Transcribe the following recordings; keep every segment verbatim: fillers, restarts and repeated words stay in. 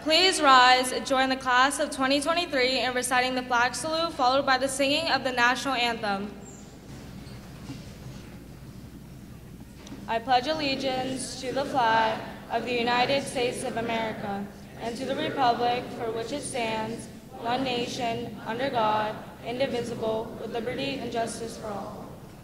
Please rise and join the class of twenty twenty-three in reciting the flag salute, followed by the singing of the national anthem. I pledge allegiance to the flag of the United States of America and to the republic for which it stands, one nation, under God, indivisible, with liberty and justice for all.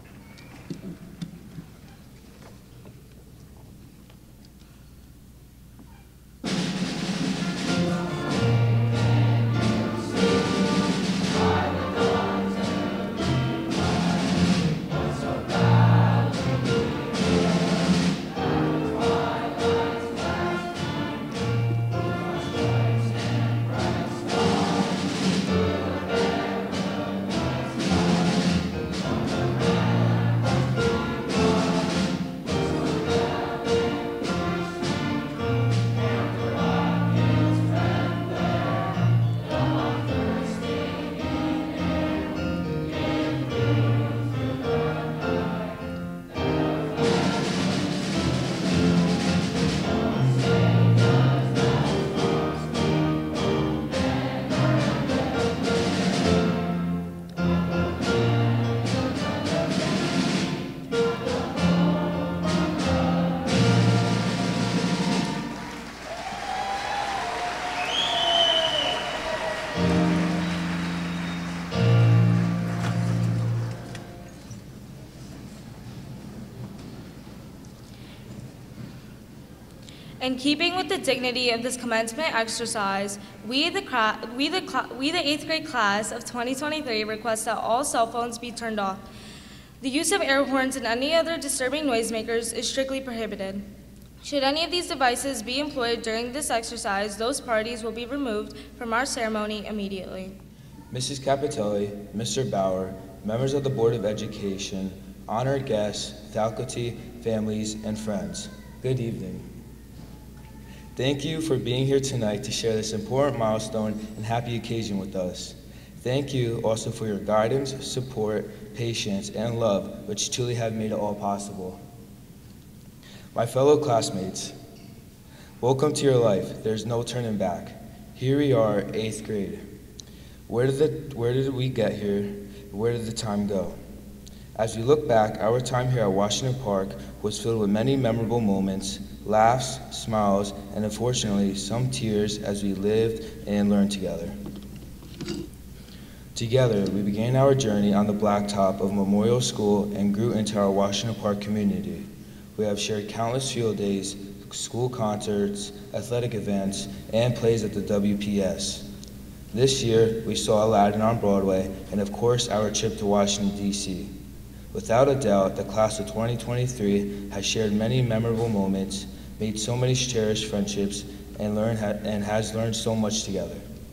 In keeping with the dignity of this commencement exercise, we the, we, the, we the eighth grade class of twenty twenty-three request that all cell phones be turned off. The use of air horns and any other disturbing noisemakers is strictly prohibited. Should any of these devices be employed during this exercise, those parties will be removed from our ceremony immediately. Missus Capitelli, Mister Bauer, members of the Board of Education, honored guests, faculty, families, and friends, good evening. Thank you for being here tonight to share this important milestone and happy occasion with us. Thank you also for your guidance, support, patience, and love, which truly have made it all possible. My fellow classmates, welcome to your life. There's no turning back. Here we are, eighth grade. Where did, the, where did we get here? Where did the time go? As we look back, our time here at Washington Park was filled with many memorable moments, laughs, smiles, and unfortunately, some tears as we lived and learned together. Together, we began our journey on the blacktop of Memorial School and grew into our Washington Park community. We have shared countless field days, school concerts, athletic events, and plays at the W P S. This year, we saw Aladdin on Broadway, and of course, our trip to Washington, D C Without a doubt, the class of twenty twenty-three has shared many memorable moments, made so many cherished friendships, and, learned ha and has learned so much together.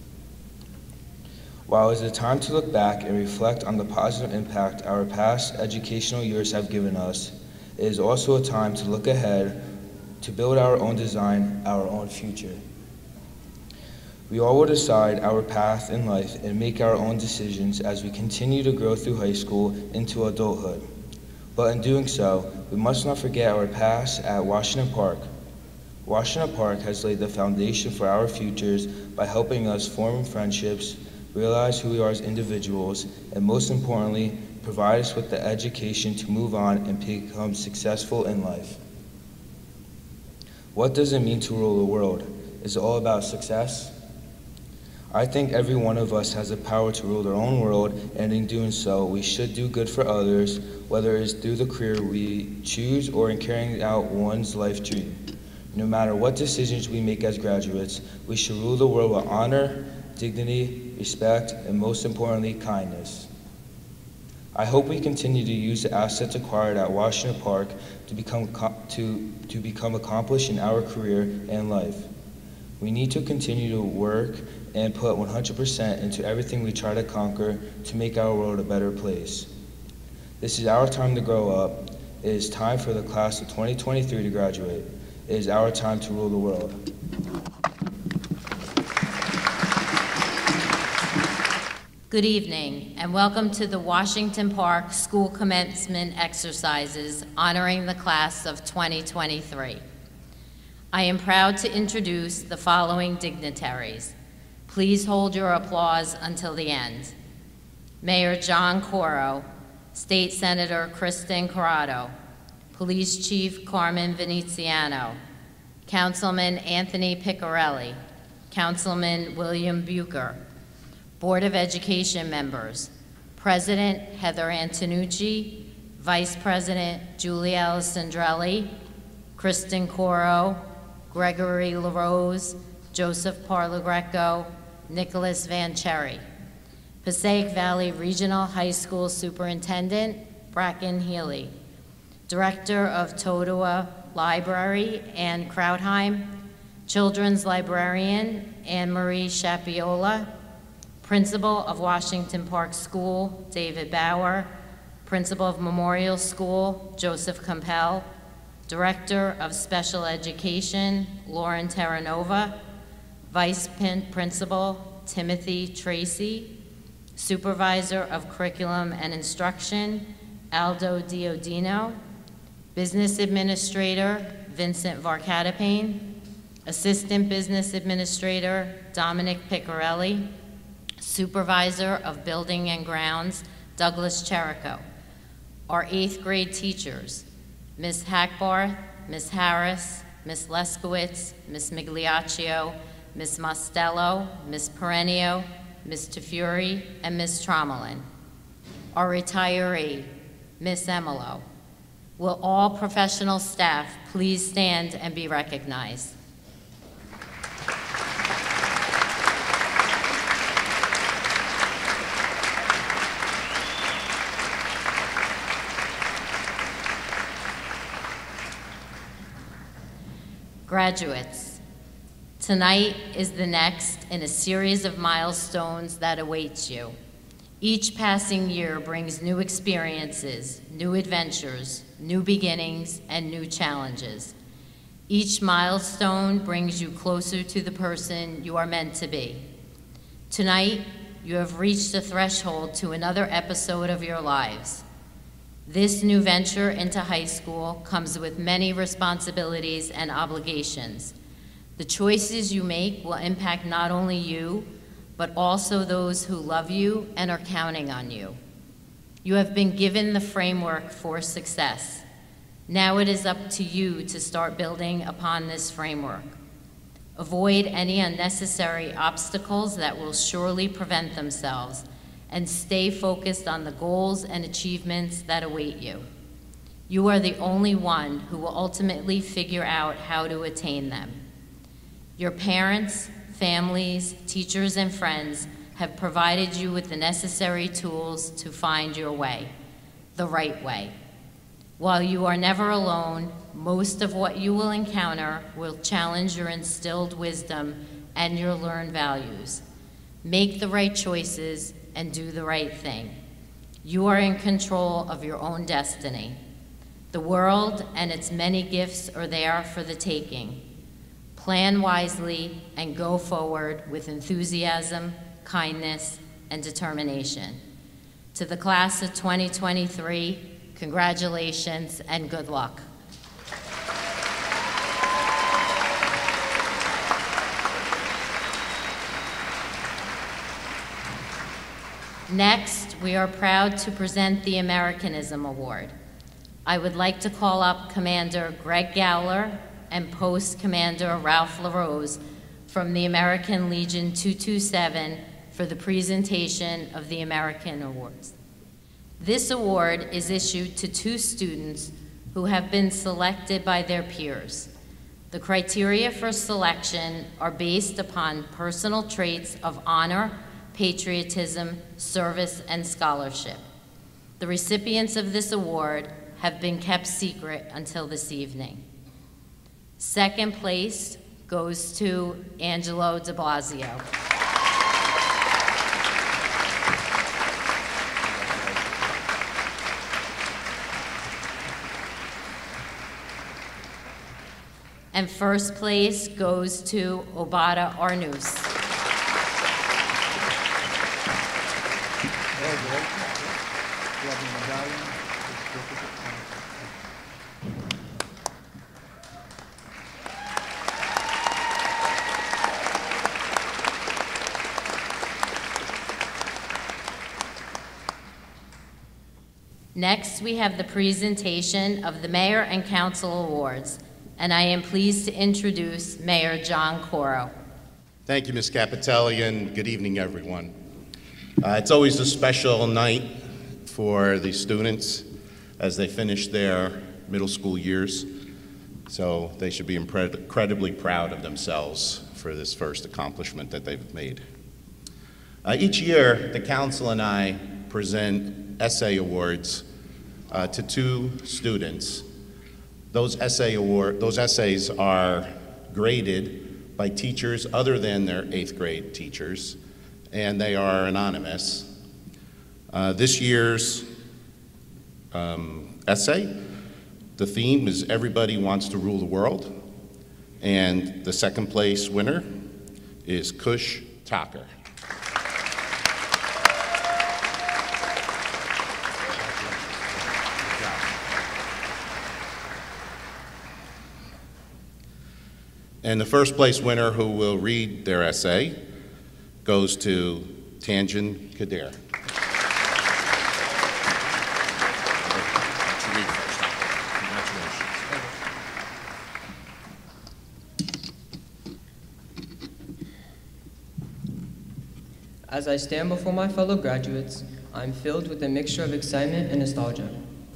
While it is a time to look back and reflect on the positive impact our past educational years have given us, it is also a time to look ahead, to build our own design, our own future. We all will decide our path in life and make our own decisions as we continue to grow through high school into adulthood. But in doing so, we must not forget our past at Washington Park. Washington Park has laid the foundation for our futures by helping us form friendships, realize who we are as individuals, and most importantly, provide us with the education to move on and become successful in life. What does it mean to rule the world? Is it all about success? I think every one of us has the power to rule their own world, and in doing so, we should do good for others, whether it is through the career we choose or in carrying out one's life dream. No matter what decisions we make as graduates, we should rule the world with honor, dignity, respect, and most importantly, kindness. I hope we continue to use the assets acquired at Washington Park to become, to, to become accomplished in our career and life. We need to continue to work and put one hundred percent into everything we try to conquer to make our world a better place. This is our time to grow up. It is time for the class of twenty twenty-three to graduate. It is our time to rule the world. Good evening, and welcome to the Washington Park School Commencement Exercises honoring the class of twenty twenty-three. I am proud to introduce the following dignitaries. Please hold your applause until the end. Mayor John Coro, State Senator Kristen Corrado, Police Chief Carmen Veneziano, Councilman Anthony Piccarelli, Councilman William Bucher, Board of Education members, President Heather Antonucci, Vice President Julie Alessandrelli, Kristen Coro, Gregory LaRose, Joseph Parlagreco, Nicholas Van Cherry. Passaic Valley Regional High School Superintendent Bracken Healy, Director of Totowa Library Ann Krautheim, Children's Librarian Anne Marie Shapiola, Principal of Washington Park School David Bauer, Principal of Memorial School Joseph Campbell, Director of Special Education Lauren Terranova, Vice Principal Timothy Tracy, Supervisor of Curriculum and Instruction Aldo Diodino, Business Administrator Vincent Varcatapane, Assistant Business Administrator Dominic Piccarelli, Supervisor of Building and Grounds Douglas Cherico. Our eighth grade teachers, Miz Hackbarth, Miz Harris, Miz Leskowitz, Miz Migliaccio, Miz Mostello, Miz Perenio, Miz Tafuri, and Miz Tromelin. Our retiree, Miz Emilo. Will all professional staff please stand and be recognized? Graduates, tonight is the next in a series of milestones that awaits you. Each passing year brings new experiences, new adventures, new beginnings, and new challenges. Each milestone brings you closer to the person you are meant to be. Tonight, you have reached the threshold to another episode of your lives. This new venture into high school comes with many responsibilities and obligations. The choices you make will impact not only you, but also those who love you and are counting on you. You have been given the framework for success. Now it is up to you to start building upon this framework. Avoid any unnecessary obstacles that will surely prevent themselves, and stay focused on the goals and achievements that await you. You are the only one who will ultimately figure out how to attain them. Your parents, families, teachers, and friends have provided you with the necessary tools to find your way, the right way. While you are never alone, most of what you will encounter will challenge your instilled wisdom and your learned values. Make the right choices and do the right thing. You are in control of your own destiny. The world and its many gifts are there for the taking. Plan wisely and go forward with enthusiasm, kindness, and determination. To the class of twenty twenty-three, congratulations and good luck. Next, we are proud to present the Americanism Award. I would like to call up Commander Greg Gowler and Post Commander Ralph LaRose from the American Legion two two seven for the presentation of the American Awards. This award is issued to two students who have been selected by their peers. The criteria for selection are based upon personal traits of honor, patriotism, service, and scholarship. The recipients of this award have been kept secret until this evening. Second place goes to Angelo de Blasio. And first place goes to Obata Arnous. Next, we have the presentation of the Mayor and Council Awards, and I am pleased to introduce Mayor John Coro. Thank you, Miz Capitelli, and good evening, everyone. Uh, it's always a special night for the students as they finish their middle school years, so they should be incredibly proud of themselves for this first accomplishment that they've made. Uh, each year, the council and I present essay awards uh, to two students. Those essay award, those essays are graded by teachers other than their eighth grade teachers, and they are anonymous. Uh, this year's um, essay, the theme is Everybody Wants to Rule the World, and the second place winner is Kush Tucker. And the first place winner who will read their essay goes to Tanjan Kadir. As I stand before my fellow graduates, I'm filled with a mixture of excitement and nostalgia.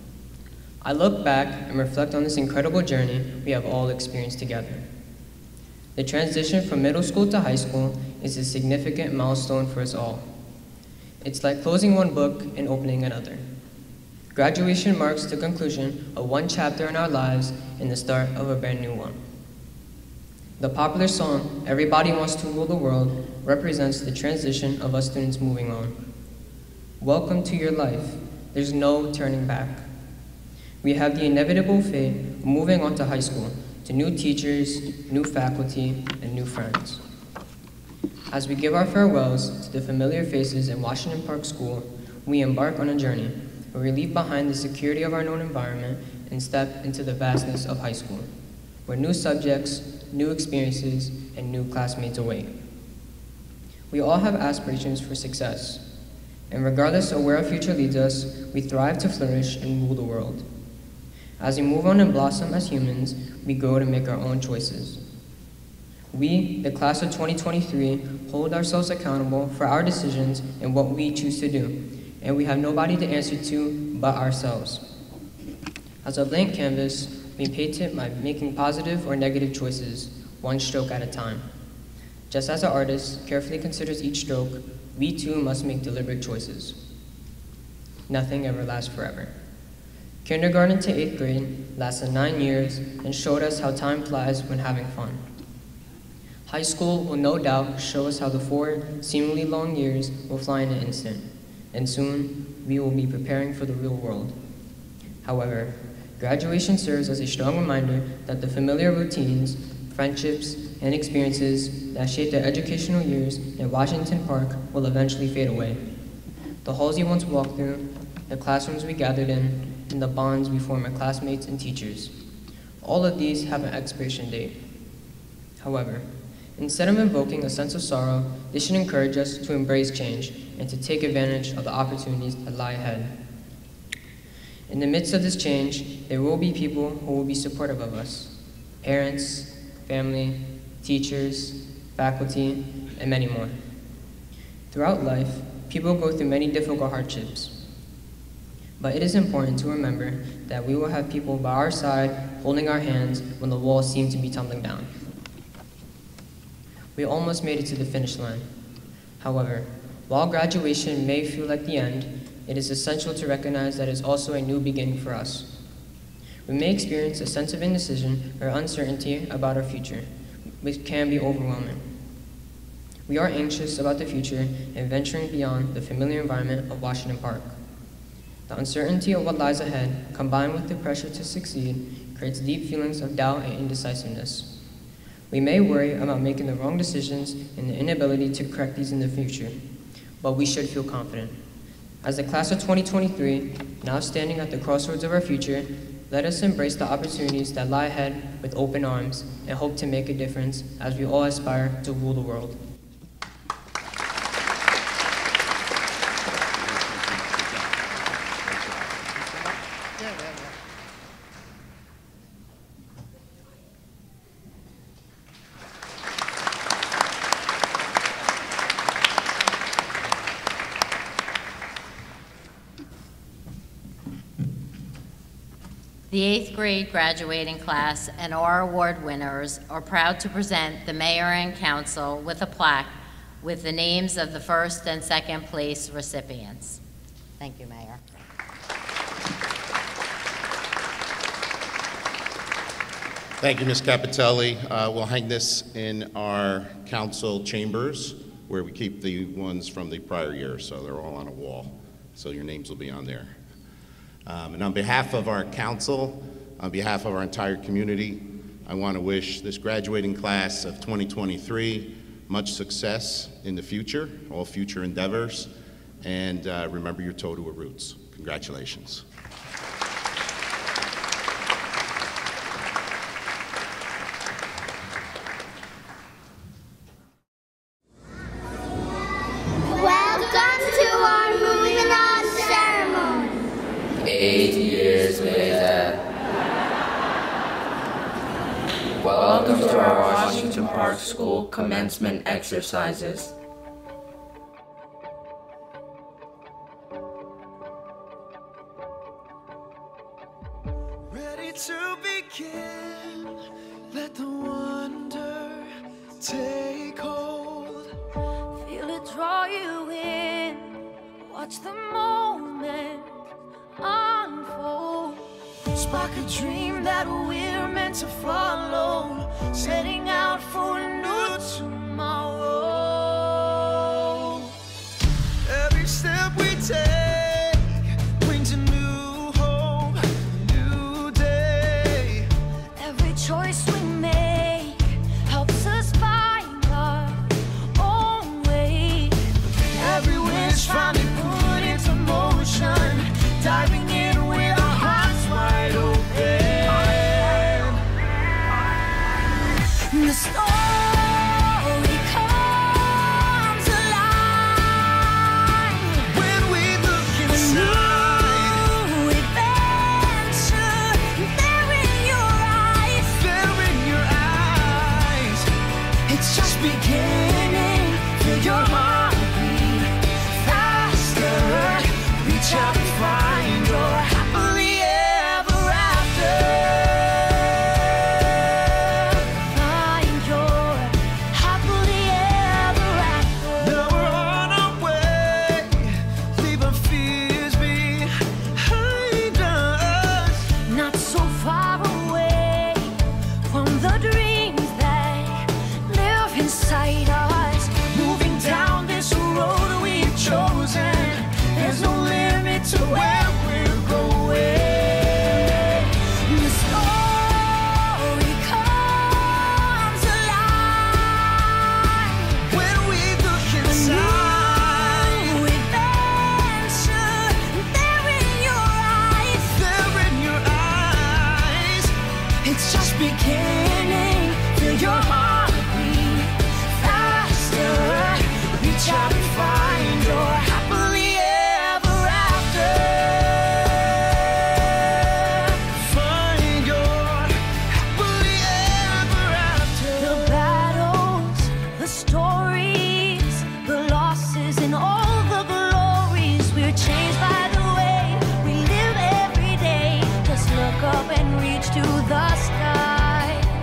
I look back and reflect on this incredible journey we have all experienced together. The transition from middle school to high school is a significant milestone for us all. It's like closing one book and opening another. Graduation marks the conclusion of one chapter in our lives and the start of a brand new one. The popular song, Everybody Wants to Rule the World, represents the transition of us students moving on. Welcome to your life. There's no turning back. We have the inevitable fate of moving on to high school, to new teachers, new faculty, and new friends. As we give our farewells to the familiar faces in Washington Park School, we embark on a journey where we leave behind the security of our known environment and step into the vastness of high school, where new subjects, new experiences, and new classmates await. We all have aspirations for success, and regardless of where our future leads us, we thrive to flourish and rule the world. As we move on and blossom as humans, we grow to make our own choices. We, the class of twenty twenty-three, hold ourselves accountable for our decisions and what we choose to do, and we have nobody to answer to but ourselves. As a blank canvas, we paint it by making positive or negative choices, one stroke at a time. Just as an artist carefully considers each stroke, we too must make deliberate choices. Nothing ever lasts forever. Kindergarten to eighth grade lasted nine years and showed us how time flies when having fun. High school will no doubt show us how the four seemingly long years will fly in an instant, and soon we will be preparing for the real world. However, graduation serves as a strong reminder that the familiar routines, friendships, and experiences that shaped our educational years in Washington Park will eventually fade away. The halls you once walked through, the classrooms we gathered in, and the bonds we form with classmates and teachers. All of these have an expiration date. However, instead of invoking a sense of sorrow, this should encourage us to embrace change and to take advantage of the opportunities that lie ahead. In the midst of this change, there will be people who will be supportive of us: parents, family, teachers, faculty, and many more. Throughout life, people go through many difficult hardships. But it is important to remember that we will have people by our side holding our hands when the walls seem to be tumbling down. We almost made it to the finish line. However, while graduation may feel like the end, it is essential to recognize that it is also a new beginning for us. We may experience a sense of indecision or uncertainty about our future, which can be overwhelming. We are anxious about the future and venturing beyond the familiar environment of Washington Park. The uncertainty of what lies ahead, combined with the pressure to succeed, creates deep feelings of doubt and indecisiveness. We may worry about making the wrong decisions and the inability to correct these in the future, but we should feel confident. As the class of twenty twenty-three, now standing at the crossroads of our future, let us embrace the opportunities that lie ahead with open arms and hope to make a difference as we all aspire to rule the world. The eighth grade graduating class and our award winners are proud to present the mayor and council with a plaque with the names of the first and second place recipients. Thank you, Mayor. Thank you, Miz Capitelli. Uh, we'll hang this in our council chambers where we keep the ones from the prior year, so they're all on a wall. So your names will be on there. Um, and on behalf of our council, on behalf of our entire community, I want to wish this graduating class of twenty twenty-three much success in the future, all future endeavors, and uh, remember your Totowa roots. Congratulations. Welcome to our moving on ceremony. Eight years later. Welcome to our Washington Park School commencement exercises. Ready to begin, let the wonder take hold. Feel it draw you in, watch the moment unfold. Spark a dream that we're meant to follow, setting out for a new tomorrow. Every step we take brings a new hope, a new day. Every choice we make helps us find our own way. Every wish finally put into motion, diving in with our hearts wide open. The story comes alive When we look inside, new adventure there in your eyes. there in your eyes, it's just beginning. Feel your heartbeat faster. Reach out and find your happily ever after. Find your happily ever after. Now we're on our way, leave our fears behind us. Not so far away from the dreams that live inside us. Moving down this road we've chosen, there's no limit to where we're going. The story comes alive. When we look inside, New adventure there in your eyes. there in your eyes, it's just beginning. Feel your heartbeat faster. Reach out and find your happily ever after. Find your happily ever after. The battles, the stories, the losses, and all the glories. We're changed by the way we live every day. Just look up and reach to the sky.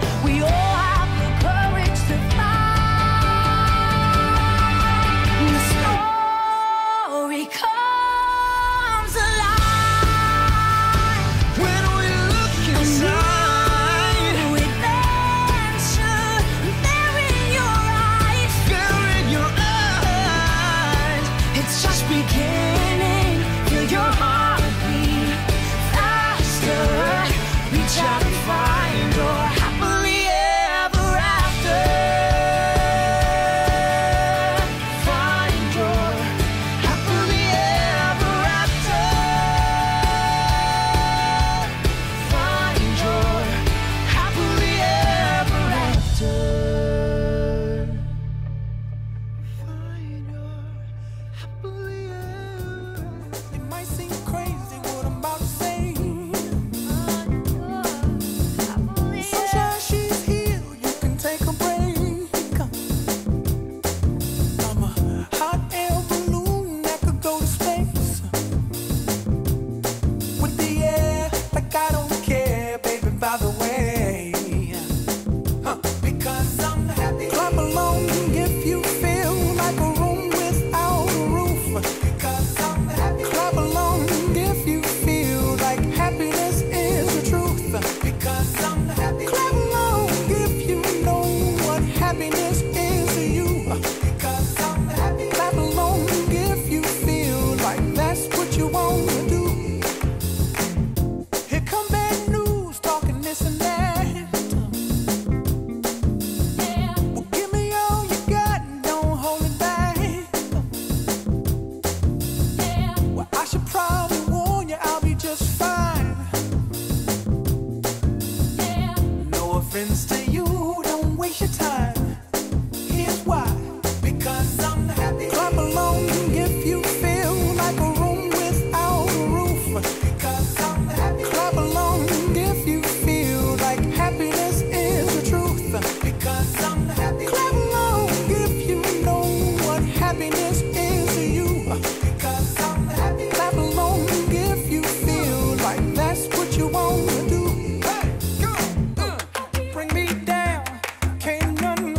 this and that. Well, give me all you got and don't hold it back. Well, I should probably warn you, I'll be just fine. No offense to you, don't waste your time. Here's why. Because I'm happy. Clap along if you feel like a room without a roof. Because I'm happy. Clap along if you feel like happiness is the truth. Because I'm happy. Clap along if you know what happiness is to you. Because I'm happy. Clap along if you feel like that's what you want to do. Hey, go, uh, bring me down. Can't none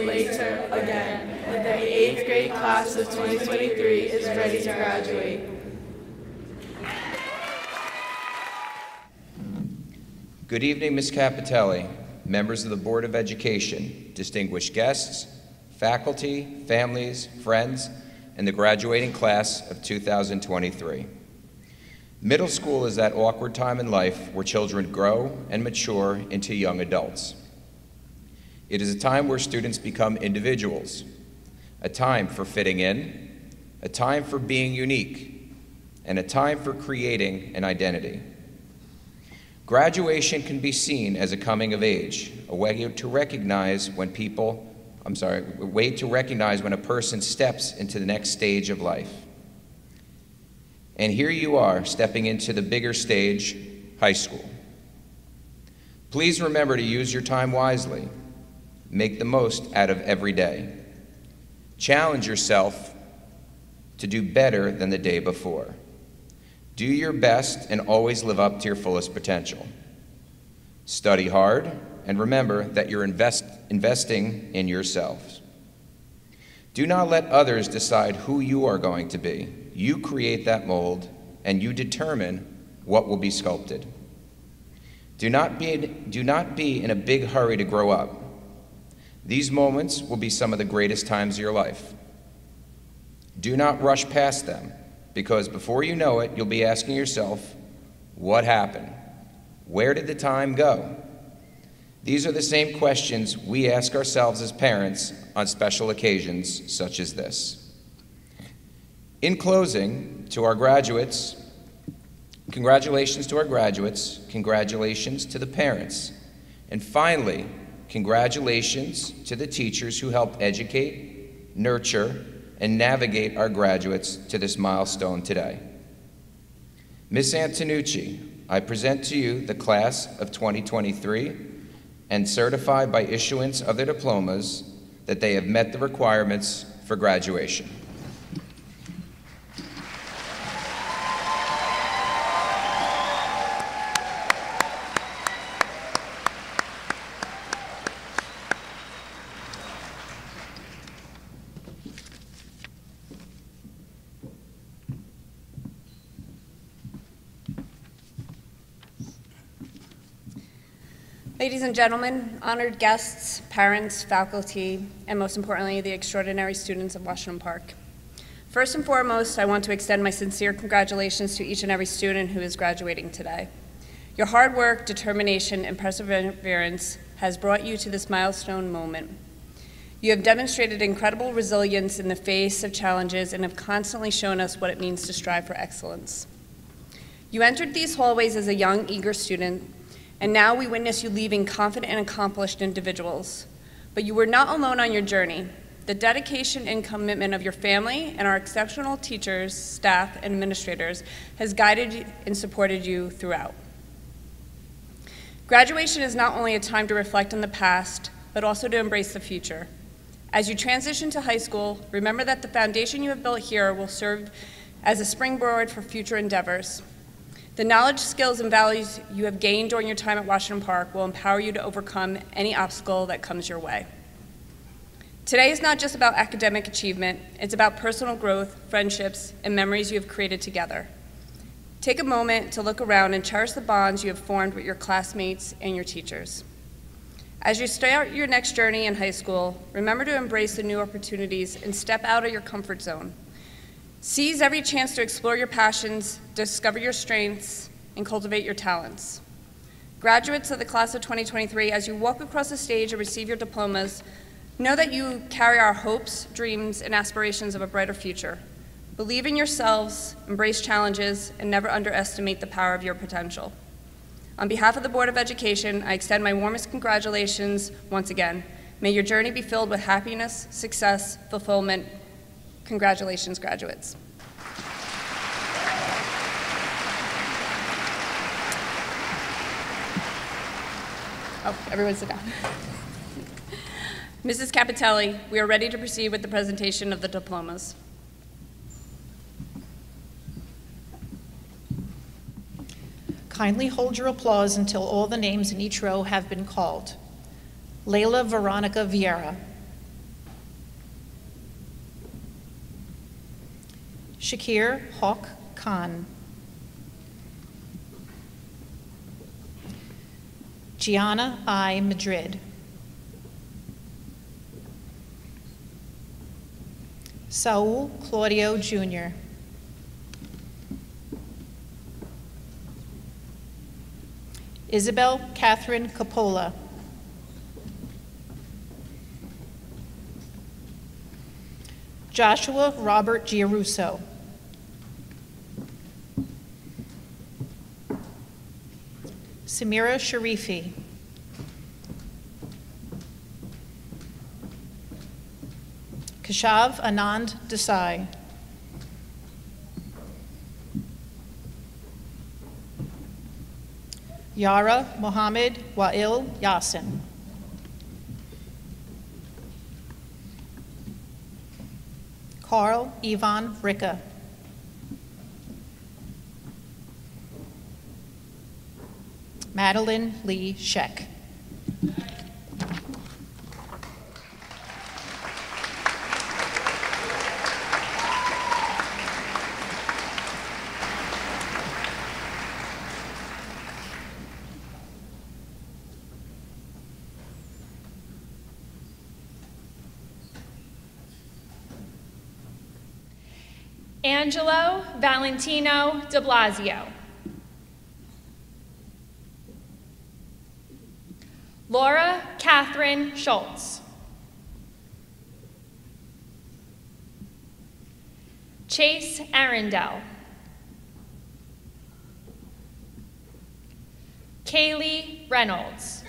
later again that the eighth grade class of twenty twenty-three is ready to graduate. Good evening, Miz Capitelli, members of the Board of Education, distinguished guests, faculty, families, friends, and the graduating class of two thousand twenty-three. Middle school is that awkward time in life where children grow and mature into young adults. It is a time where students become individuals, a time for fitting in, a time for being unique, and a time for creating an identity. Graduation can be seen as a coming of age, a way to recognize when people, I'm sorry, a way to recognize when a person steps into the next stage of life. And here you are, stepping into the bigger stage, high school. Please remember to use your time wisely. Make the most out of every day. Challenge yourself to do better than the day before. Do your best and always live up to your fullest potential. Study hard and remember that you're invest, investing in yourselves. Do not let others decide who you are going to be. You create that mold and you determine what will be sculpted. Do not be, do not be in a big hurry to grow up. These moments will be some of the greatest times of your life. Do not rush past them, because before you know it, you'll be asking yourself, what happened? Where did the time go? These are the same questions we ask ourselves as parents on special occasions such as this. In closing, to our graduates, congratulations to our graduates, congratulations to the parents, and finally, congratulations to the teachers who helped educate, nurture, and navigate our graduates to this milestone today. Miz Antonucci, I present to you the class of twenty twenty-three and certify by issuance of their diplomas that they have met the requirements for graduation. Ladies and gentlemen, honored guests, parents, faculty, and most importantly, the extraordinary students of Washington Park. First and foremost, I want to extend my sincere congratulations to each and every student who is graduating today. Your hard work, determination, and perseverance has brought you to this milestone moment. You have demonstrated incredible resilience in the face of challenges and have constantly shown us what it means to strive for excellence. You entered these hallways as a young, eager student, and now we witness you leaving confident and accomplished individuals. But you were not alone on your journey. The dedication and commitment of your family and our exceptional teachers, staff, and administrators has guided and supported you throughout. Graduation is not only a time to reflect on the past, but also to embrace the future. As you transition to high school, remember that the foundation you have built here will serve as a springboard for future endeavors. The knowledge, skills, and values you have gained during your time at Washington Park will empower you to overcome any obstacle that comes your way. Today is not just about academic achievement, it's about personal growth, friendships, and memories you have created together. Take a moment to look around and cherish the bonds you have formed with your classmates and your teachers. As you start your next journey in high school, remember to embrace the new opportunities and step out of your comfort zone. Seize every chance to explore your passions, discover your strengths, and cultivate your talents. Graduates of the class of twenty twenty-three, as you walk across the stage and receive your diplomas, know that you carry our hopes, dreams, and aspirations of a brighter future. Believe in yourselves, embrace challenges, and never underestimate the power of your potential. On behalf of the Board of Education, I extend my warmest congratulations once again. May your journey be filled with happiness, success, fulfillment. Congratulations, graduates. Oh, everyone sit down. Missus Capitelli, we are ready to proceed with the presentation of the diplomas. Kindly hold your applause until all the names in each row have been called. Layla Veronica Vieira. Shakir Hawk Khan. Gianna I. Madrid. Saul Claudio Junior Isabel Catherine Coppola. Joshua Robert Giarusso. Samira Sharifi. Kashav Anand Desai. Yara Mohammed Wail Yasin. Carl Ivan Ricka. Madeline Lee Sheck. Angelo Valentino de Blasio. Laura Catherine Schultz. Chase Arundel. Kaylee Reynolds.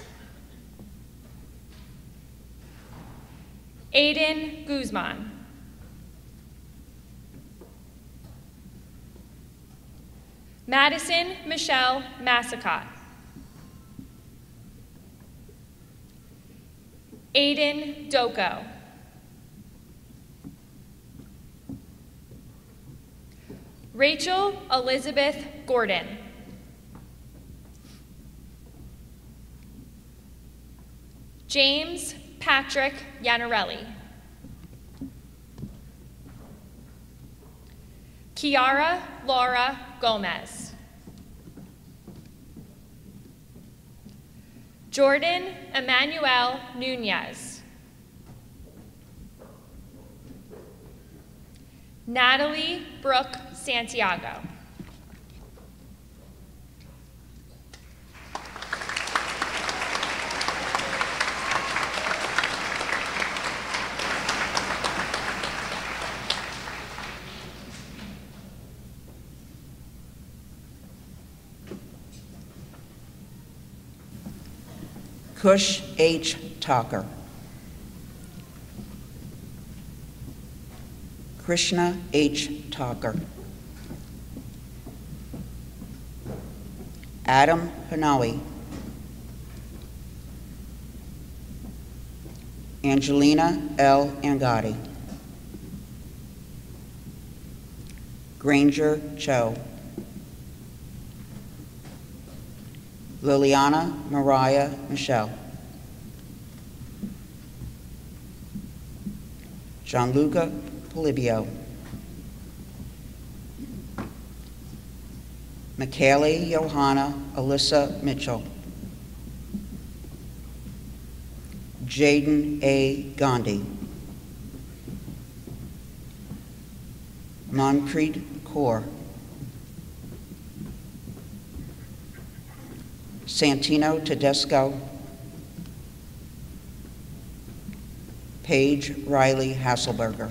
Aiden Guzman. Madison Michelle Massacott. Aiden Doko. Rachel Elizabeth Gordon. James Patrick Yanarelli. Kiara Laura Gomez. Jordan Emmanuel Nunez. Natalie Brooke Santiago. Kush H. Talker. Krishna H. Talker. Adam Hanawi. Angelina L. Angadi. Granger Cho. Liliana Mariah Michelle. Gianluca Polibio. Michaeli Johanna Alyssa Mitchell. Jaden A. Gandhi. Manpreet Kaur. Santino Tedesco. Paige Riley Hasselberger.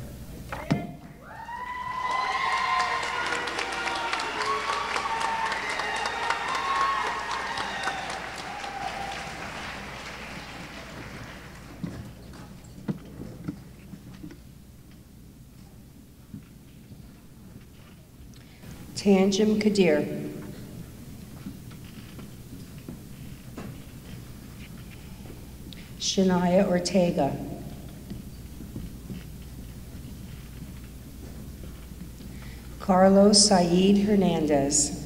Tanjim Kadir. Shania Ortega. Carlos Said Hernandez.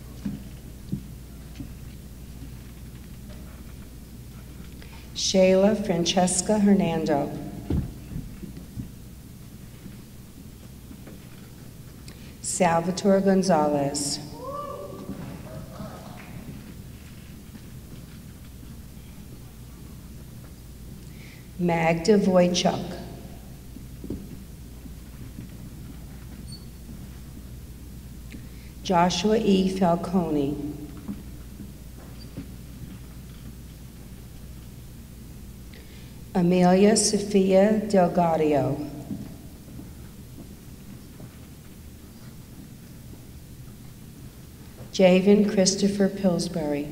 Shayla Francesca Hernando. Salvatore Gonzalez. Magda Wojciuk. Joshua E. Falcone. Amelia Sophia Delgadio. Javen Christopher Pillsbury.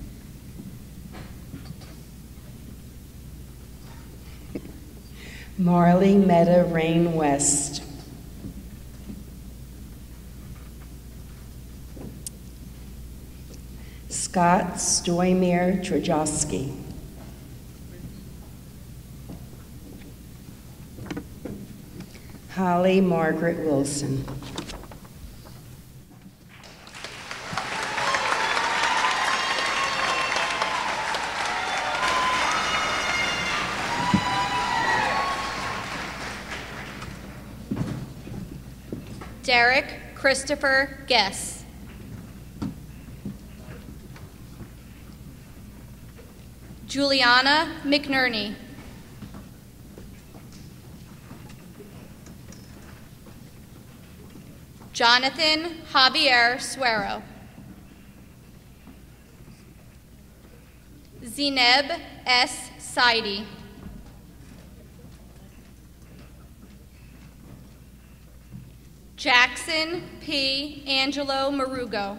Marley Meta Rain West. Scott Stoymir Trajowski. Holly Margaret Wilson. Derek Christopher Guess. Juliana McNerney. Jonathan Javier Suero. Zineb S. Saidi. Jackson P. Angelo Marugo.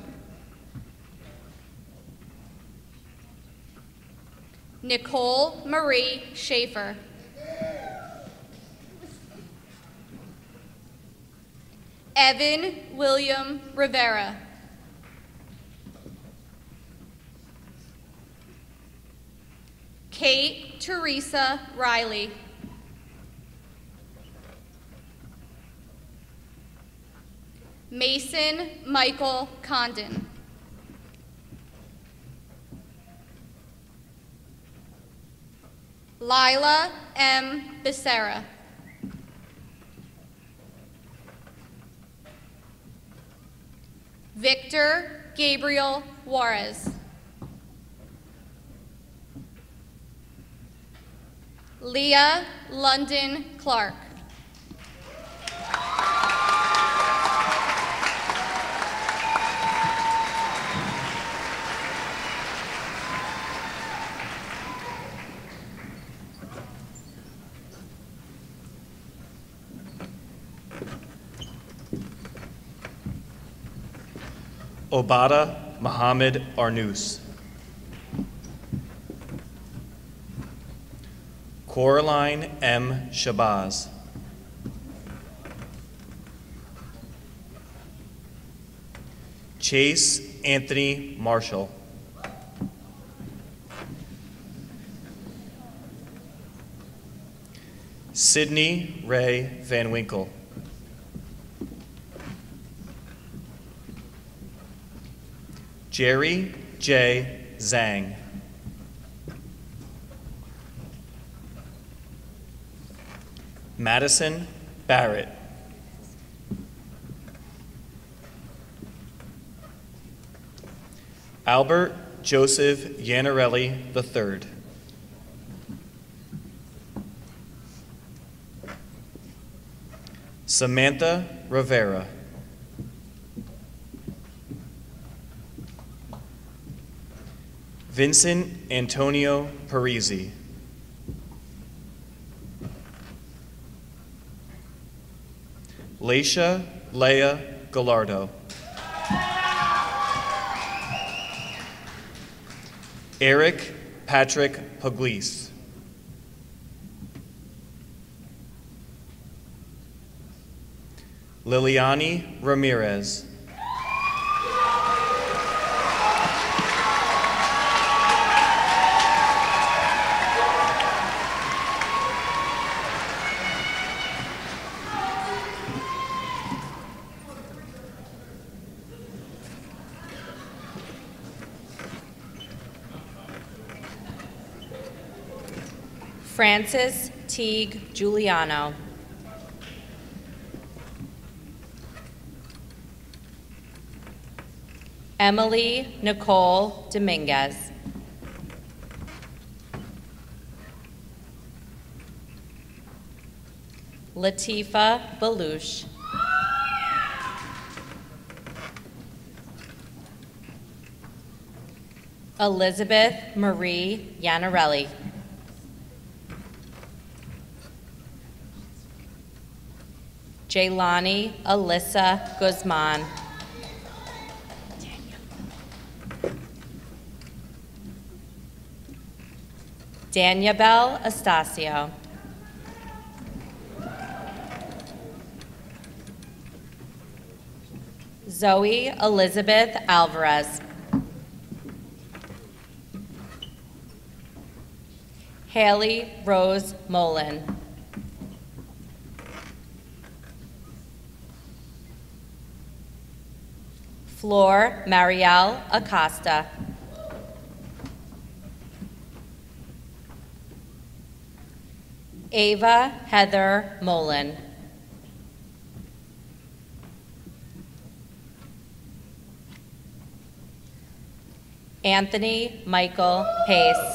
Nicole Marie Schaefer. Evan William Rivera. Kate Teresa Riley. Mason Michael Condon. Lila M. Becerra. Victor Gabriel Juarez. Leah London Clark. Obada Mohammed Arnous. Coraline M. Shabazz. Chase Anthony Marshall. Sydney Ray Van Winkle. Jerry J. Zhang. Madison Barrett. Albert Joseph Yanarelli the third. Samantha Rivera. Vincent Antonio Parisi. Laisha Leah Gallardo. Eric Patrick Pugliese. Liliani Ramirez. Francis Teague Giuliano. Emily Nicole Dominguez. Latifa Balouche. Elizabeth Marie Yanarelli. Jaylani Alyssa Guzman. Daniabel Estacio. Zoe Elizabeth Alvarez. Haley Rose Molin. Flor Marielle Acosta. Ava Heather Molin. Anthony Michael Pace.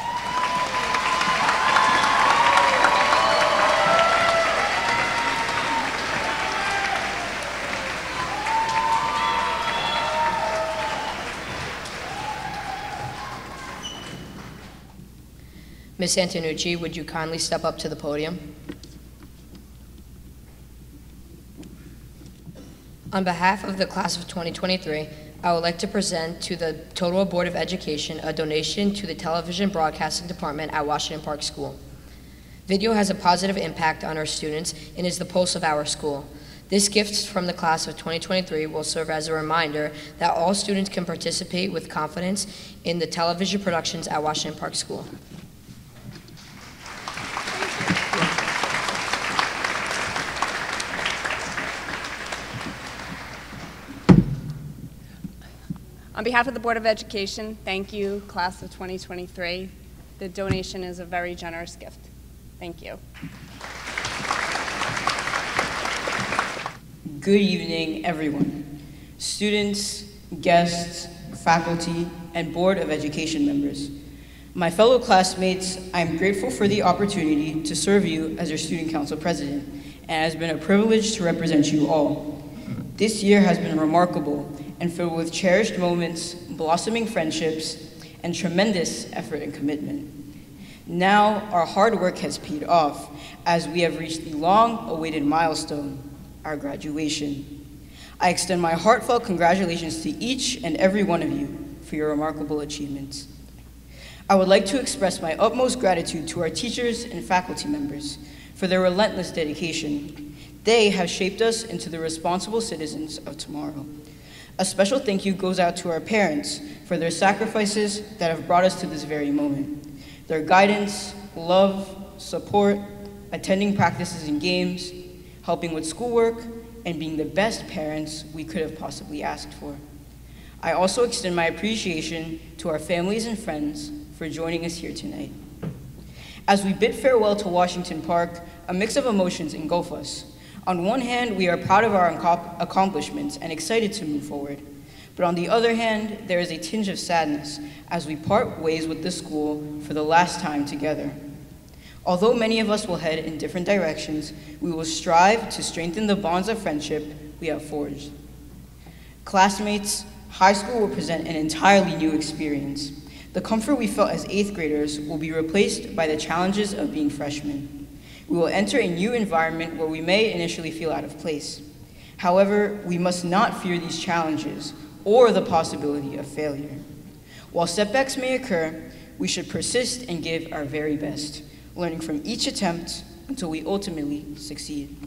Miz Antonucci, would you kindly step up to the podium? On behalf of the class of twenty twenty-three, I would like to present to the Totowa Board of Education a donation to the television broadcasting department at Washington Park School. Video has a positive impact on our students and is the pulse of our school. This gift from the class of twenty twenty-three will serve as a reminder that all students can participate with confidence in the television productions at Washington Park School. On behalf of the Board of Education, thank you, class of twenty twenty-three. The donation is a very generous gift. Thank you. Good evening, everyone. Students, guests, faculty, and Board of Education members. My fellow classmates, I am grateful for the opportunity to serve you as your Student Council President, and it has been a privilege to represent you all. This year has been remarkable and filled with cherished moments, blossoming friendships, and tremendous effort and commitment. Now, our hard work has paid off as we have reached the long-awaited milestone, our graduation. I extend my heartfelt congratulations to each and every one of you for your remarkable achievements. I would like to express my utmost gratitude to our teachers and faculty members for their relentless dedication. They have shaped us into the responsible citizens of tomorrow. A special thank you goes out to our parents for their sacrifices that have brought us to this very moment. Their guidance, love, support, attending practices and games, helping with schoolwork, and being the best parents we could have possibly asked for. I also extend my appreciation to our families and friends for joining us here tonight. As we bid farewell to Washington Park, a mix of emotions engulf us. On one hand, we are proud of our accomplishments and excited to move forward. But on the other hand, there is a tinge of sadness as we part ways with the school for the last time together. Although many of us will head in different directions, we will strive to strengthen the bonds of friendship we have forged. Classmates, high school will present an entirely new experience. The comfort we felt as eighth graders will be replaced by the challenges of being freshmen. We will enter a new environment where we may initially feel out of place. However, we must not fear these challenges or the possibility of failure. While setbacks may occur, we should persist and give our very best, learning from each attempt until we ultimately succeed.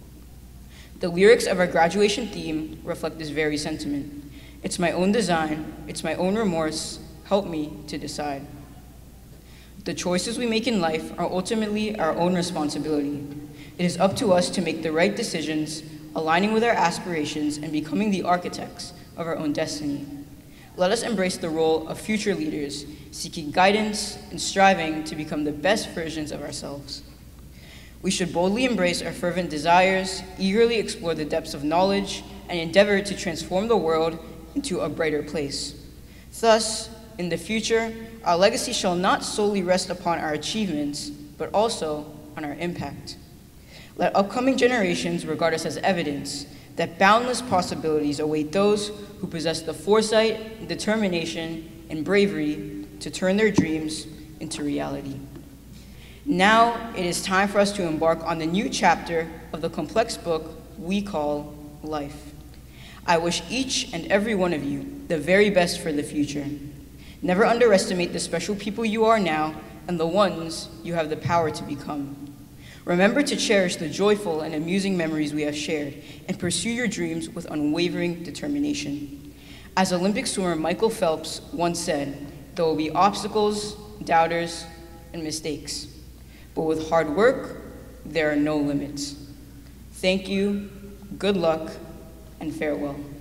The lyrics of our graduation theme reflect this very sentiment. It's my own design, it's my own remorse, help me to decide. The choices we make in life are ultimately our own responsibility. It is up to us to make the right decisions, aligning with our aspirations and becoming the architects of our own destiny. Let us embrace the role of future leaders, seeking guidance and striving to become the best versions of ourselves. We should boldly embrace our fervent desires, eagerly explore the depths of knowledge, and endeavor to transform the world into a brighter place. Thus, in the future, our legacy shall not solely rest upon our achievements, but also on our impact. Let upcoming generations regard us as evidence that boundless possibilities await those who possess the foresight, determination, and bravery to turn their dreams into reality. Now it is time for us to embark on the new chapter of the complex book we call life. I wish each and every one of you the very best for the future. Never underestimate the special people you are now and the ones you have the power to become. Remember to cherish the joyful and amusing memories we have shared and pursue your dreams with unwavering determination. As Olympic swimmer Michael Phelps once said, there will be obstacles, doubters, and mistakes. But with hard work, there are no limits. Thank you, good luck, and farewell.